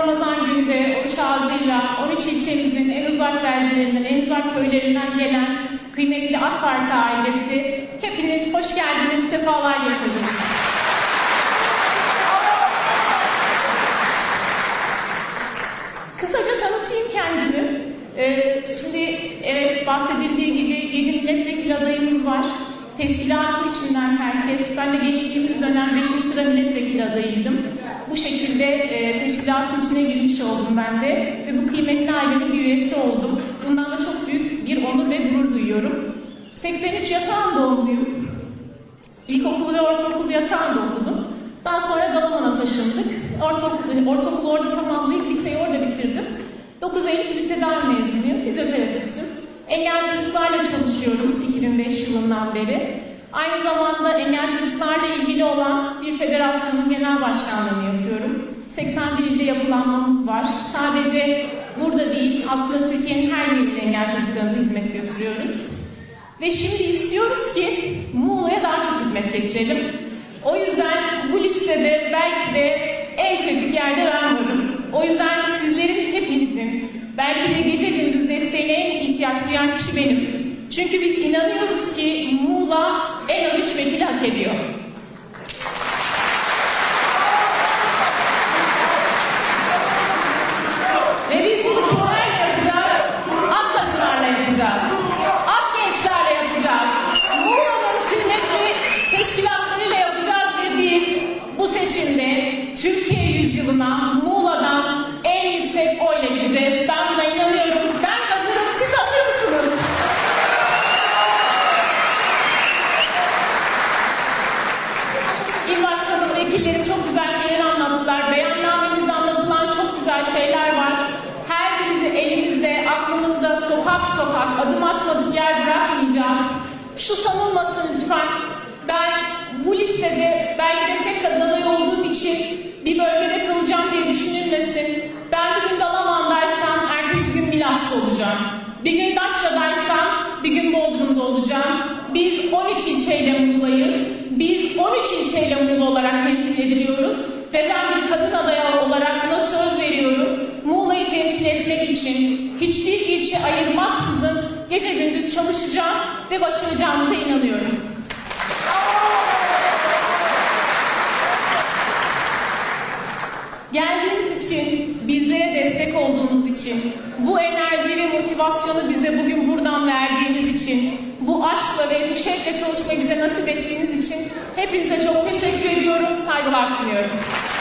Ramazan günde oruç ağzıyla 13 ilçemizin en uzak beldelerinden, en uzak köylerinden gelen kıymetli AK Parti ailesi, hepiniz hoş geldiniz, sefalar getirdiniz. Kısaca tanıtayım kendimi. Şimdi evet bahsedildiği gibi 7 milletvekili adayımız var. Teşkilatın içinden herkes. Ben de geçtiğimiz dönem 5. sıra milletvekili adayıydım. Bu şekilde teşkilatın içine girmiş oldum ben de. Ve bu kıymetli ailenin bir üyesi oldum. Bundan da çok büyük bir onur ve gurur duyuyorum. 83 Yatağan doğumluyum. İlkokulu ve ortaokulu Yatağan'da okudum. Daha sonra Dalaman'a taşındık. Ortaokulu orada tamamlayıp liseyi orada bitirdim. 9 Eylül Fizik Tedavi mezunuyum, fizyoterapistim. Engelli çocuklarla çalışıyorum 2005 yılından beri. Aynı zamanda engelli çocuklarla ilgili olan bir federasyonun genel başkanlığını yapıyorum. 81 ilde yapılanmamız var. Sadece burada değil, aslında Türkiye'nin her yerinde engelli çocuklarımıza hizmet götürüyoruz. Ve şimdi istiyoruz ki Muğla'ya daha çok hizmet getirelim. O yüzden bu listede belki de en kritik yerde ben varım. O yüzden sizlerin hepinizin belki de gece gündüz desteğine en ihtiyaç duyan kişi benim. Çünkü biz inanıyoruz ki Muğla en az 3 vekili hak ediyor. Ve biz bunu kimlerle yapacağız? AK kadınlarla yapacağız. AK gençlerle yapacağız. Muğla'nın kıymetli teşkilatlarıyla yapacağız ve biz bu seçimde Türkiye yüzyılına Muğla'dan en yüksek oyla gideceğiz. Ben buna inanıyorum. Ben hazırım. Siz hazır mısınız? İl başkanım, vekillerim çok güzel şeyler anlattılar. Beyannamenizde anlatılan çok güzel şeyler var. Her birisi elimizde, aklımızda, sokak sokak, adım atmadık yer bırakmayacağız. Şu sanılmasın lütfen. Ben bu listede belki de tek kadın aday olduğum için bir bölgede kalacağım diye düşünülmesin. Ben bir gün Dalaman'daysam ertesi gün Milas'ta olacağım. Bir gün Datça'daysam bir gün Bodrum'da olacağım. Biz 13 ilçeyle Muğla'yız. Biz 13 ilçeyle Muğla olarak temsil ediliyoruz. Ve ben bir kadın adayı olarak buna söz veriyorum. Muğla'yı temsil etmek için hiçbir ilçe ayırmaksızın gece gündüz çalışacağım ve başaracağımıza inanıyorum. Geldiğiniz için, bizlere destek olduğunuz için, bu enerji ve motivasyonu bize bugün buradan verdiğiniz için, bu aşkla ve bu şevkle çalışmayı bize nasip ettiğiniz için hepinize çok teşekkür ediyorum, saygılar sunuyorum.